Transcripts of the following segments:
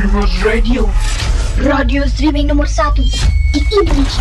Dreamers Radio, radio streaming nomor 1 di Indonesia.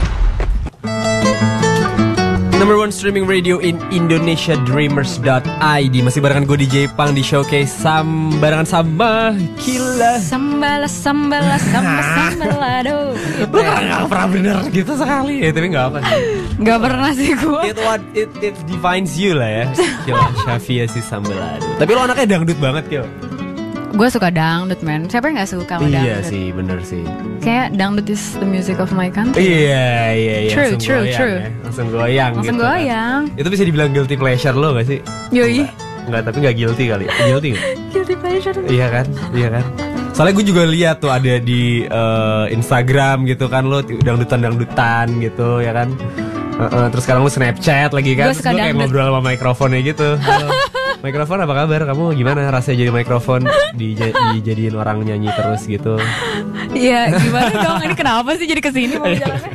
Number one streaming radio in Indonesia, Dreamers.id. Masih barengan gue DJ Pang di showcase barengan sama Kila. Sambala aduh. Lu gak pernah bener gitu sekali ya, tapi gak apa sih. Gak pernah sih gue. It defines you lah ya, Kila Syafia si Sambala. Tapi lo anaknya dangdut banget, Kila. Gue suka dangdut, man. Siapa yang gak suka sama dangdut? Iya sih, bener sih. Kayak dangdut is the music of my country. Iya. True. Ya. Langsung goyang gitu goyang. Kan. Itu bisa dibilang guilty pleasure lo gak sih? Yoi. Enggak, tapi gak guilty kali. Guilty gak? Guilty pleasure. Iya kan? Soalnya gue juga lihat tuh ada di Instagram gitu kan, lo dangdutan gitu ya kan. Terus sekarang lo Snapchat lagi kan. Terus lo kayak ngobrol sama mikrofonnya gitu. Halo. Mikrofon apa kabar? Kamu gimana rasanya jadi mikrofon dijadiin orang nyanyi terus gitu? Iya, gimana dong? Ini kenapa sih jadi kesini mau jalannya?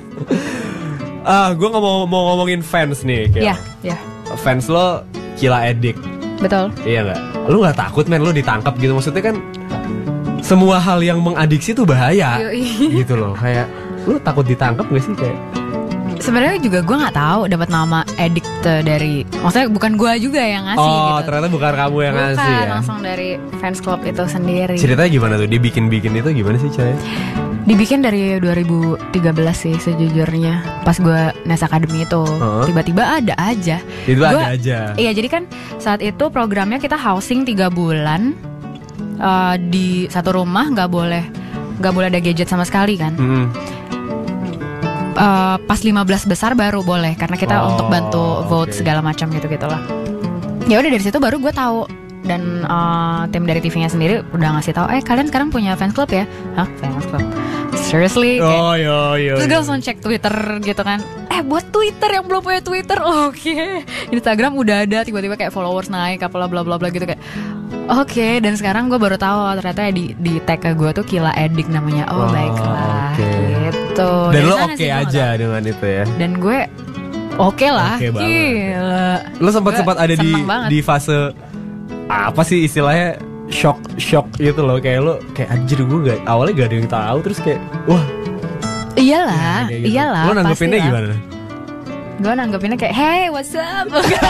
Gue mau ngomongin fans nih. Iya. Fans lo Kila Edik. Betul. Iya nggak? Lu nggak takut men lo ditangkap gitu? Maksudnya kan semua hal yang mengadiksi tuh bahaya. Gitu loh. Kayak lu takut ditangkap nggak sih kayak? Sebenarnya juga gue nggak tahu dapat nama Addict dari, maksudnya bukan gue juga yang ngasih. Oh, gitu. Ternyata bukan kamu yang ngasih ya? Langsung dari fans club itu sendiri. Ceritanya gimana tuh? Dibikin itu gimana sih caranya? Dibikin dari 2013 sih sejujurnya. Pas gue Nes Academy itu tiba-tiba ada aja. Ada aja. Iya, jadi kan saat itu programnya kita housing 3 bulan di satu rumah, nggak boleh ada gadget sama sekali kan. Pas 15 besar baru boleh, karena kita untuk bantu vote segala macam gitu-gitulah. Ya udah dari situ baru gue tahu, dan tim dari TV-nya sendiri udah ngasih tahu, kalian sekarang punya fans club ya? Hah, fans club? Seriously? Terus gue langsung cek Twitter gitu kan. Buat Twitter yang belum punya Twitter, oke. Instagram udah ada, tiba-tiba kayak followers naik, apalah bla bla bla gitu kayak. Oke, dan sekarang gue baru tahu ternyata di tag ke gue tuh Kila Edik namanya. Baiklah, gitu. Dan lo oke aja dengan itu ya? Dan gue oke lah. Gila. Lo sempat ada di fase apa sih istilahnya, shock gitu loh, kayak lo kayak anjir, gue awalnya gak ada yang tahu, terus kayak wah. Iyalah. Lo nanggepinnya gimana? Gue nanggepinnya kayak hey what's up.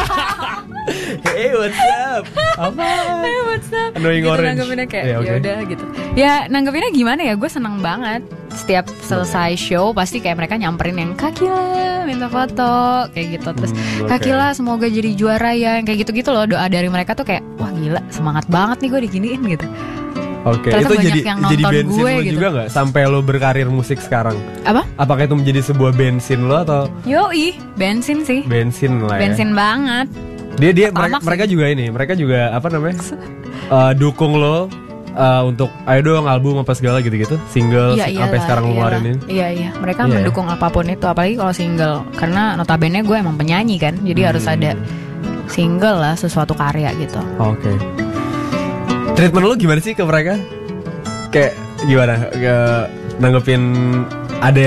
Hey what's up? Apa? Hey what's up? Annoying gitu, orange. Nanggepinnya kayak yaudah gitu. Ya nanggepinnya gimana ya, gue seneng banget. Setiap selesai show pasti kayak mereka nyamperin yang Kak Kila minta foto kayak gitu. Terus Kak Kila semoga jadi juara ya, yang kayak gitu-gitu loh. Doa dari mereka tuh kayak wah gila, semangat banget nih gue diginiin gitu. Itu jadi bensin gue, lo gitu. juga gak sampai lo berkarir musik sekarang? Apa? Apakah itu menjadi sebuah bensin lo atau? Yoi, bensin sih. Bensin lah ya. Bensin banget. Mereka juga apa namanya? Dukung lo untuk ayo dong album apa segala gitu-gitu, single sampai sekarang ngeluarin ini. Iya, mereka mendukung apapun itu, apalagi kalau single, karena notabene gue emang penyanyi kan, jadi harus ada single lah, sesuatu karya gitu. Oke. Treatment lo gimana sih ke mereka? Kayak gimana? Nanggepin ada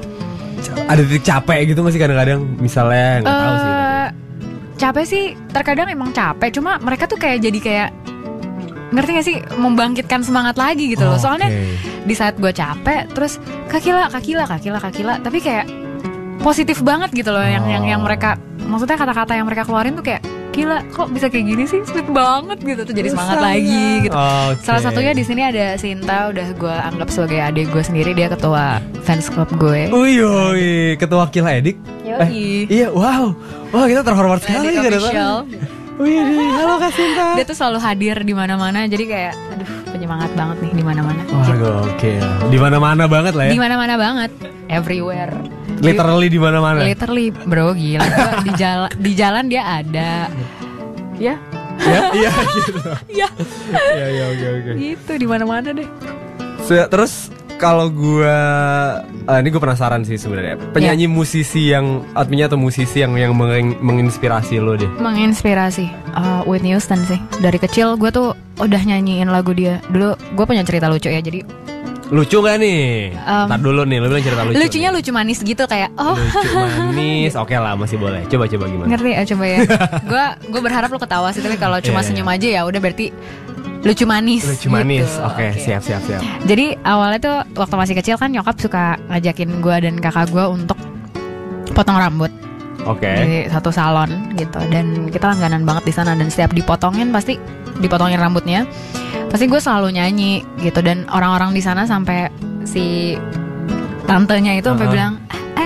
titik capek gitu nggak sih kadang-kadang? Misalnya nggak tahu sih. Capek sih, terkadang emang capek. Cuma mereka tuh jadi kayak ngerti gak sih, membangkitkan semangat lagi gitu loh. Soalnya di saat gue capek, terus Kak Kila, tapi kayak positif banget gitu loh. Yang mereka, maksudnya kata-kata yang mereka keluarin tuh kayak gila, kok bisa kayak gini sih, sweet banget gitu, tuh jadi semangat lagi gitu. Salah satunya di sini ada Sinta, udah gue anggap sebagai adik gue sendiri, dia ketua fans club gue. Uyoi, ketua Kila Edik. Iya, wow, kita terhormat sekali kan. Wih, halo Kak Sinta. Dia tuh selalu hadir di mana-mana, jadi kayak aduh, penyemangat banget nih di mana-mana. Wah, gokil. Di mana-mana banget lah ya. Di mana-mana banget, everywhere. Literally di mana-mana. Literally, bro, gila. Di jalan dia ada. Ya. Iya gitu. Iya. Iya, oke. Gitu di mana-mana deh. Terus kalau gue ini gue penasaran sih sebenarnya. Penyanyi musisi yang adminnya atau musisi yang menginspirasi lo deh. Menginspirasi Whitney Houston sih. Dari kecil gue tuh udah nyanyiin lagu dia. Dulu gue punya cerita lucu ya. Jadi lucu gak nih? Ntar dulu nih, lo bilang cerita lucu. Lucunya nih. Lucu manis gitu kayak lucu manis, oke lah masih boleh. Coba gimana? Ngerti ya, coba ya. Gue berharap lo ketawa sih, tapi kalau cuma senyum aja ya udah berarti lucu manis. Lucu manis, gitu. oke. Siap. Jadi awalnya tuh waktu masih kecil kan nyokap suka ngajakin gue dan kakak gue untuk potong rambut. Oke. Di satu salon gitu, dan kita langganan banget di sana, dan setiap dipotongin rambutnya pasti gue selalu nyanyi gitu, dan orang-orang di sana sampai si tantenya itu sampai bilang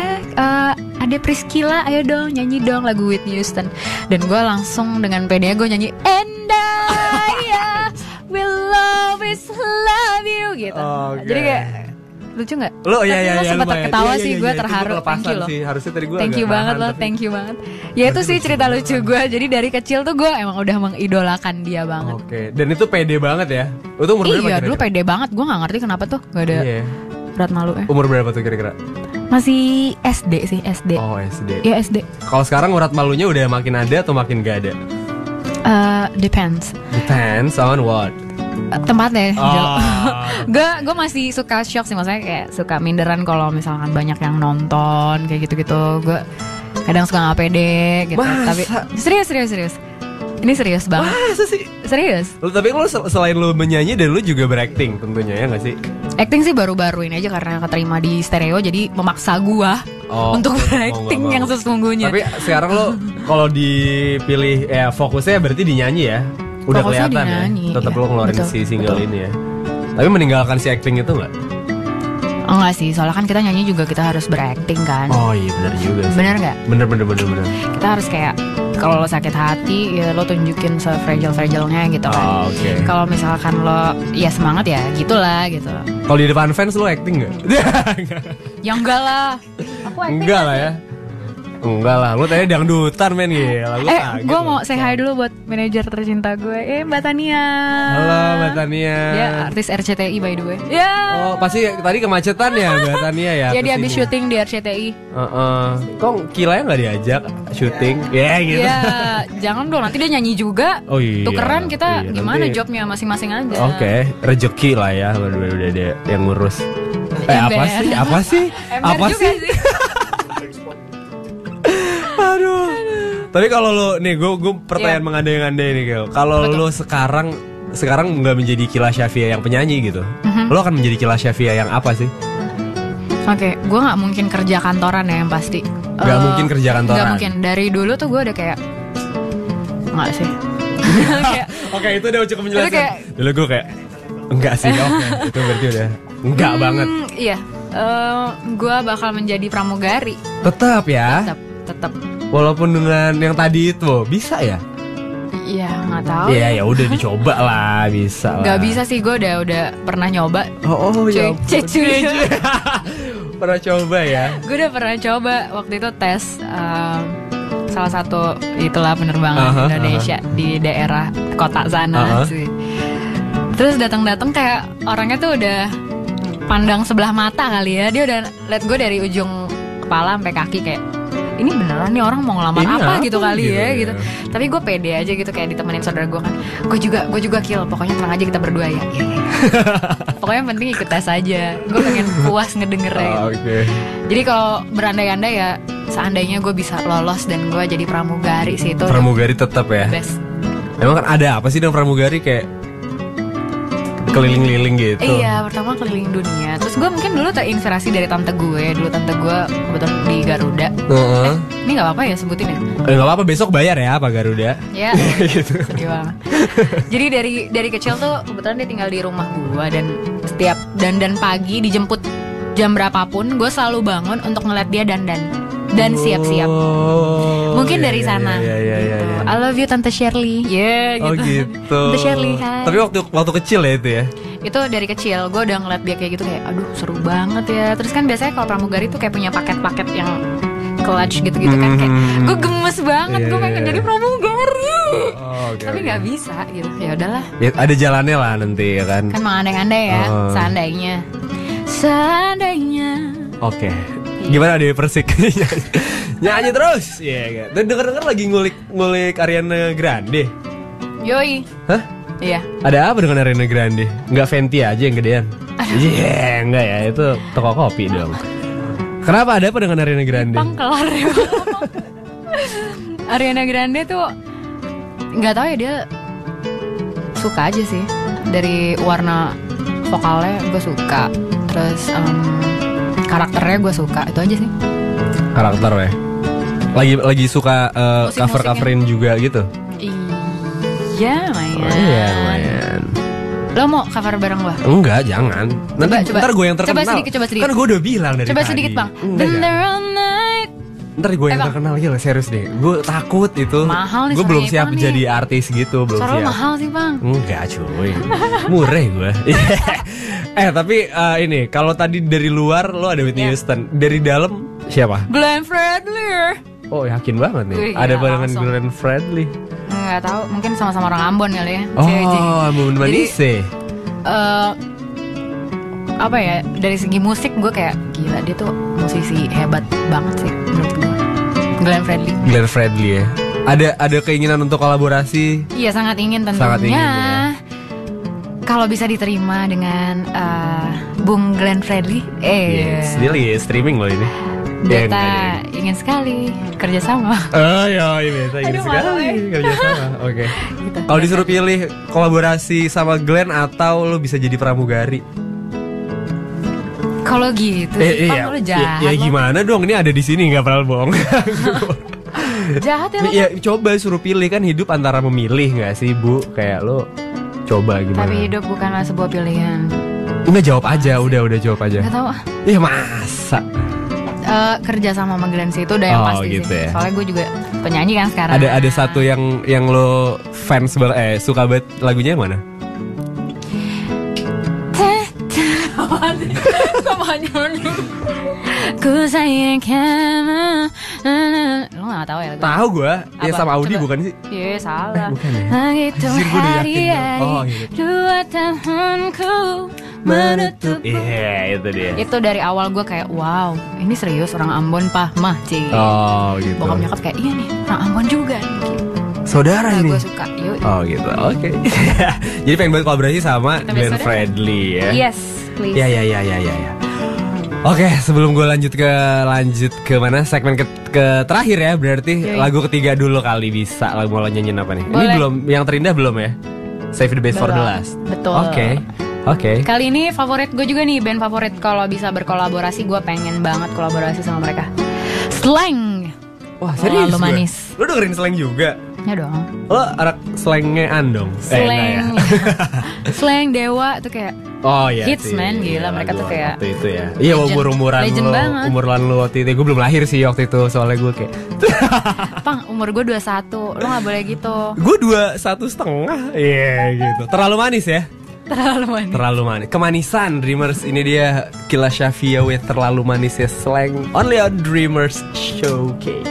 ada Priscilla, ayo dong nyanyi dong lagu Whitney Houston, dan gue langsung dengan pedenya gue nyanyi And I will always love you gitu. Jadi kayak lucu nggak? Lo ya sempat ketawa sih, gue terharu. Thank you loh. Harusnya tadi gue thank you banget loh, thank you banget. Ya itu sih cerita lucu gue. Jadi dari kecil tuh gue emang udah mengidolakan dia banget. Oke. Dan itu pede banget ya? Itu umur berapa? Iya dulu pede banget. Gue nggak ngerti kenapa tuh gak ada berat malu ya. Umur berapa tuh kira-kira? Masih SD sih, SD. Oh SD. Iya SD. Kalau sekarang urat malunya udah makin ada atau makin gak ada? Depends on what? Tempatnya. Gue masih suka shock sih, maksudnya kayak suka minderan kalau misalkan banyak yang nonton kayak gitu-gitu. Gue kadang suka nggak pede gitu. Masa? Tapi serius. Ini serius banget. Masa sih? Serius. Tapi lu selain lu menyanyi dan lu juga berakting tentunya ya nggak sih? Acting sih baru-baru ini aja karena keterima di stereo, jadi memaksa gua untuk berakting yang sesungguhnya. Tapi sekarang lo kalau dipilih ya fokusnya berarti di nyanyi ya. Udah fokusnya kelihatan dinyanyi, ya. Tetap iya, lo ngeluarin betul, si single betul. ini ya. Tapi meninggalkan si acting itu nggak? Enggak sih, soalnya kan kita nyanyi juga kita harus berakting kan. Oh iya benar juga sih. Bener nggak? Bener. Kita harus kayak kalau lo sakit hati ya lo tunjukin se-fragile-fragilenya gitu kan. Oh, oke. Kalau misalkan lo ya semangat ya gitulah gitu. Kalau di depan fans lo acting nggak? Ya enggak lah. Aku acting. Enggak lah ya. Enggak lah, lu tadi dangdutan men gila. Gue mau say hi dulu buat manajer tercinta gue, Mbak Tania. Halo Mbak Tania. Dia artis RCTI by the way. Ya. Oh pasti tadi kemacetan ya Mbak Tania ya. Ya dia habis syuting di RCTI. Kok Kilanya nggak diajak syuting? Ya gitu. Ya jangan dong, nanti dia nyanyi juga. Oh iya. Tukeran kita iya, gimana nanti. jobnya masing-masing aja. Oke, rezeki lah ya udah dia yang ngurus. Ember. Apa sih? Ember juga sih. Aduh. Tapi kalau lo nih, gue pertanyaan mengandai-ngandai nih, kalau lo sekarang nggak menjadi Kila Syafia yang penyanyi gitu, lo akan menjadi Kila Syafia yang apa sih? Oke, gue nggak mungkin kerja kantoran ya yang pasti. Nggak mungkin kerja kantoran. Nggak mungkin. Dari dulu tuh gue udah kayak nggak sih. Oke, itu udah cukup menjelaskan. Kayak, dulu gue kayak enggak sih. Oke, itu berarti udah enggak banget. Iya. Gue bakal menjadi pramugari. Tetap ya. Tetap. Walaupun dengan yang tadi itu bisa ya? Iya, nggak tahu. Iya, ya udah dicoba lah, bisa lah. Gak bisa sih, gue udah pernah nyoba. Oh ya. Cuy. Pernah coba ya? Gue udah pernah coba waktu itu tes salah satu itulah penerbangan Indonesia di daerah kota sana sih. Terus datang kayak orangnya tuh udah pandang sebelah mata kali ya. Dia udah liat gue dari ujung kepala sampai kaki kayak ini beneran nih orang mau ngelamar ini apa gitu kali gitu ya gitu. Tapi gue pede aja gitu kayak ditemenin saudara gue kan. Gue juga kill. Pokoknya tenang aja kita berdua ya. Pokoknya yang penting ikut tes aja. Gue pengen puas ngedengernya gitu. Okay. Jadi kalau berandai-andai ya seandainya gue bisa lolos dan gue jadi pramugari sih itu. Pramugari tetap ya. Best. Emang kan ada apa sih dengan pramugari kayak keliling-keliling gitu? Iya, pertama keliling dunia. Terus gue mungkin dulu terinspirasi dari tante gue. Dulu tante gue kebetulan di Garuda. Ini nggak apa-apa ya sebutin ya? Nggak apa-apa, besok bayar ya Pak Garuda. Ya. Gitu. Jadi dari kecil tuh kebetulan dia tinggal di rumah gue dan setiap dandan pagi dijemput jam berapapun gue selalu bangun untuk ngeliat dia dandan dan siap-siap. Mungkin dari sana. Iya. I love you Tante Shirley. Gitu. Oh gitu. Tante Shirley, hai. Tapi waktu kecil ya itu ya? Itu dari kecil gue udah ngeliat dia kayak gitu kayak aduh seru banget ya. Terus kan biasanya kalau pramugari tuh kayak punya paket-paket yang clutch gitu-gitu kan kayak gue gemes banget, gue pengen jadi pramugari. Tapi nggak bisa gitu. Ya udahlah. Ya, ada jalannya lah nanti ya kan. Kan mengandai-andai ya, seandainya. Oke. Gimana deh Persik? Nyanyi terus. Iya, Dan denger-denger lagi ngulik Ariana Grande. Yoi. Hah? Iya. Ada apa dengan Ariana Grande? Enggak Fenty aja yang gedean? Iya, enggak ya. Itu toko kopi dong. Kenapa, ada apa dengan Ariana Grande? Kelar ya. Ariana Grande tuh nggak tahu ya, dia suka aja sih. dari warna vokalnya gue suka, terus karakternya gue suka, itu aja sih. Karakter ya. Lagi suka cover-coverin juga gitu. Iya, lumayan. Oh, iya, lumayan. Lo mau cover bareng gue? Enggak, jangan. Ntar gue yang terkenal. Coba sedikit. Kan gue udah bilang dari coba tadi. Sedikit bang. Been there all night. Ntar gue yang terkenal gitu, serius deh. Gue takut itu. Mahal nih. Gue belum siap jadi artis gitu, belum suara siap. Suara mahal sih bang. Enggak cuy, murah gue. Tapi ini kalau tadi dari luar lo ada Whitney Houston, dari dalam siapa? Glenn Fredly. Oh yakin banget nih. Ada barengan Glenn Fredly. Nggak tahu, mungkin sama-sama orang Ambon kali ya. Oh, Ambon manis sih. Apa ya, dari segi musik gue kayak gila, dia tuh musisi hebat banget sih menurut gue. Glenn Fredly ya. Ada keinginan untuk kolaborasi? Iya, sangat ingin tentunya. Sangat ingin, ya. Kalau bisa diterima dengan Bung Glenn Fredly. Yes, dia lagi streaming loh ini. Beta ingin sekali kerjasama. Oh iya, Beta ingin sekali kerjasama. Oke. Gitu. Kalau disuruh pilih kolaborasi sama Glenn atau lo bisa jadi pramugari? Kalau gitu, iya, lo jahat. Ya gimana dong? Ini ada di sini, nggak pernah bohong. Jahat ya lo. Ya coba suruh pilih, kan hidup antara memilih nggak sih Bu? Kayak lo coba gimana? Tapi hidup bukanlah sebuah pilihan. Udah jawab aja, udah jawab aja. Gak tau. Iya masa. Kerja sama Glenn sih itu udah yang pasti gitu sih. Ya. Soalnya gue juga penyanyi kan sekarang. Ada satu yang lo fans suka banget, lagunya yang mana? Ku sayang kamu. Lo gak tau ya? Tahu gue. Ya sama Audi. Coba. Bukan sih? Iya salah. Bukan ya? Itu hari gitu. 2 tahunku menutup. Iya itu dia. Itu dari awal gue kayak wow, ini serius orang Ambon mah cik. Oh gitu. Bokap nyokap kayak iya nih orang Ambon juga nih gitu. Saudara ini. Gue suka. Yuk. Oh gitu. Oke. Jadi pengen buat kolaborasi sama Glenn Fredly ya. Yes, please. Ya. Oke, sebelum gue lanjut ke mana segmen ke terakhir ya, berarti lagu ketiga dulu kali bisa. Mau nyanyiin apa nih? Boleh. Ini belum, yang terindah belum ya? Save the best for the last. Betul. Oke. Kali ini favorit gue juga nih, band favorit. Kalau bisa berkolaborasi, gue pengen banget kolaborasi sama mereka. Slang. Wah serius? Lalu manis. Lo dengerin Slang juga? Ya dong. Lo anak Slangnya Andong? Slang. Slang Dewa tuh kayak hits sih, man, gila mereka tuh kayak waktu itu ya. Iya, umuran lo, umuran lo waktu itu. Gue belum lahir sih waktu itu, soalnya gue kayak Pang, umur gue 21, lo gak boleh gitu. Gue 21,5. Iya gitu. Terlalu manis ya. Terlalu manis. Kemanisan Dreamers, ini dia Kila Shafia with Terlalu Manis ya Slang. Only on Dreamers Showcase.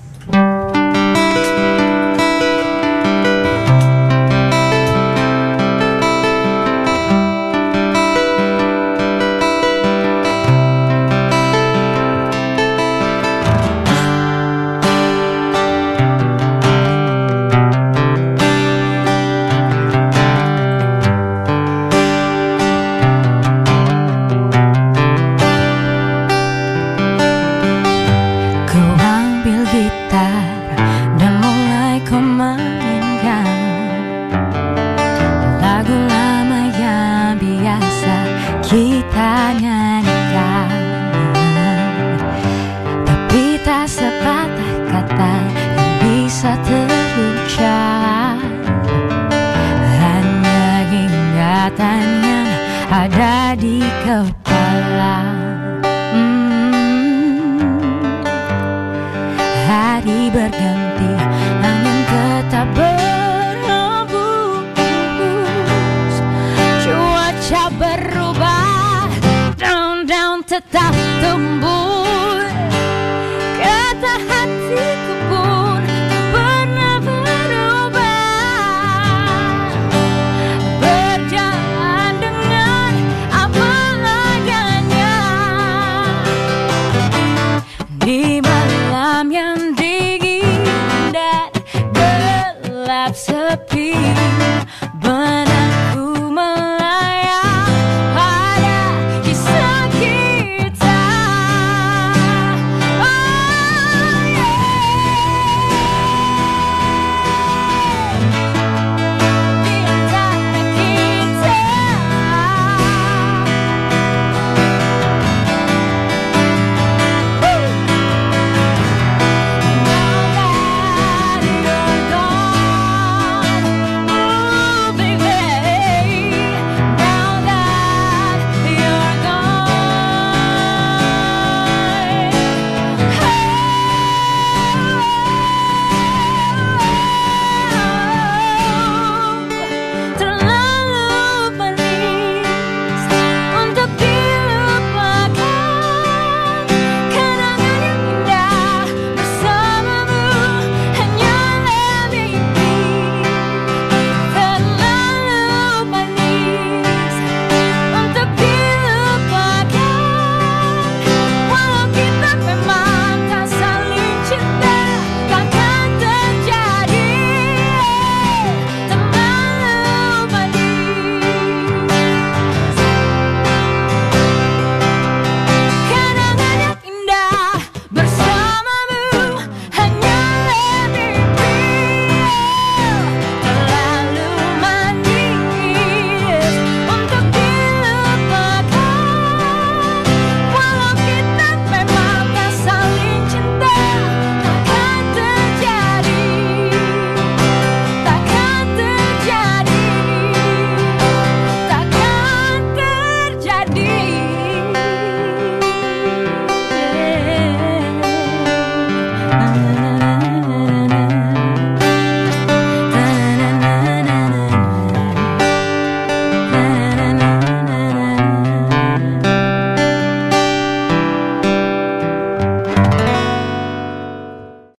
Hari berganti, angin tetap berhembus, cuaca berubah, daun-daun tetap tumbuh.